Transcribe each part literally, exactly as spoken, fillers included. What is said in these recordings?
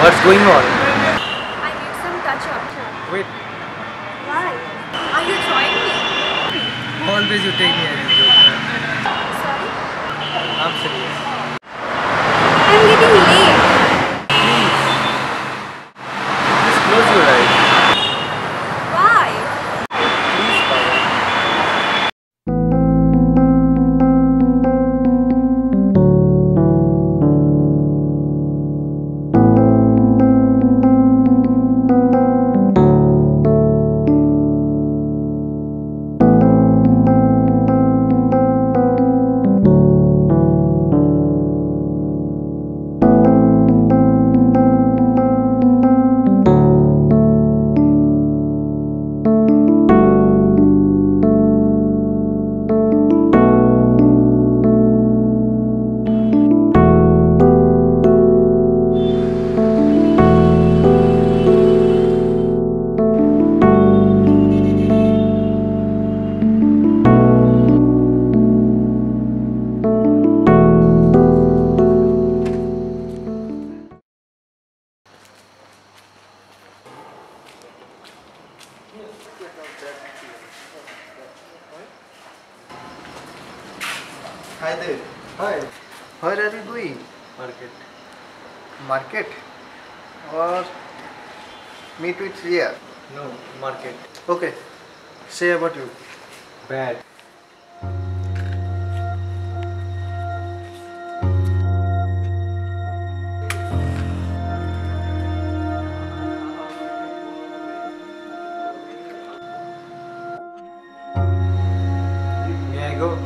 What's going on? I need some touch-up. Wait, Why? Are you trying me? always you take me as a joke, man. Sorry? I'm serious. I'm getting late. Please. Just close your eyes. Why? Please, Pawan. Hi there. Hi. Where are you going? Market. Market? Or meet with here? No, market. Okay. Say about you. Bad. May I go?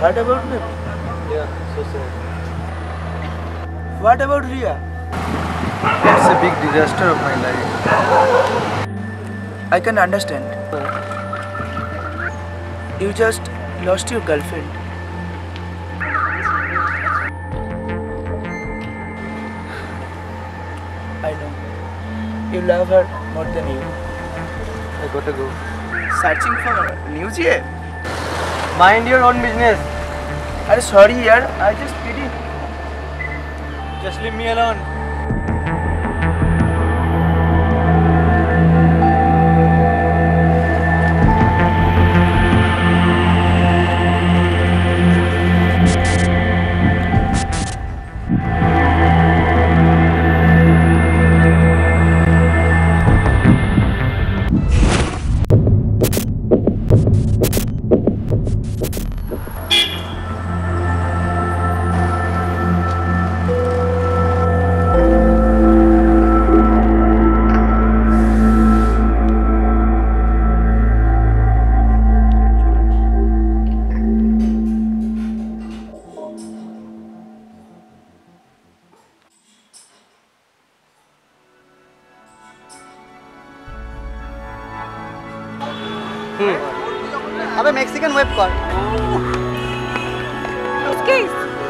heard about me? Yeah, so sad. What about Ria? It's a big disaster of my life. I can understand. You just lost your girlfriend. I know. You love her more than you. I gotta go. Searching for news here? Mind your own business. I'm sorry yaar, I just pity. Just leave me alone. अबे Mexican web कर Excuse.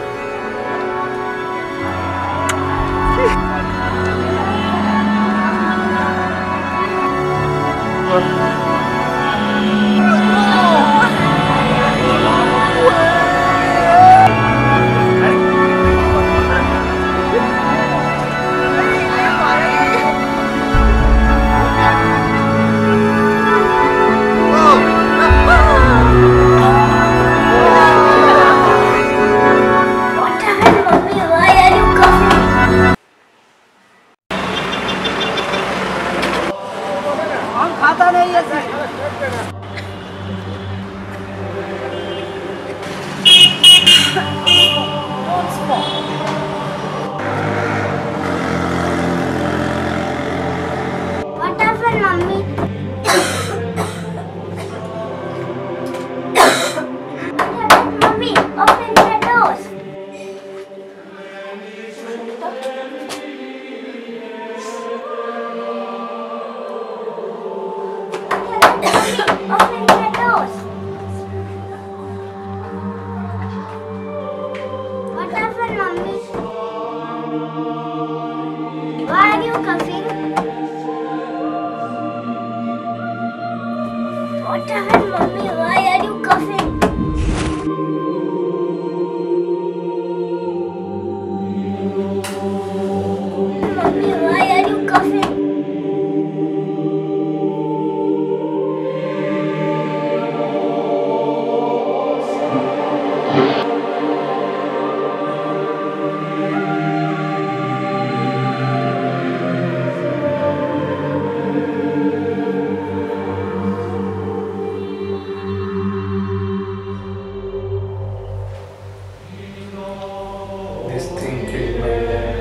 What happened, Mummy? Why are you coughing? हम खाता नहीं है What happened, Mummy? What happened, Mummy? Open the doors. Open the doors. What happened, Mummy? Why are you coughing? What happened, Mummy? Why are you coughing? Mummy, why are you coughing? This thing killed my mom.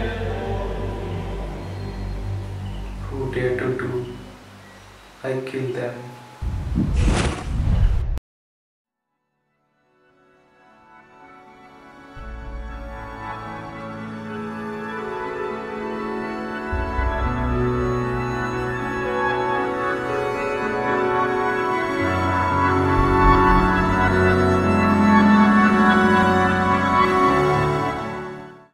Who dare to do? I kill them.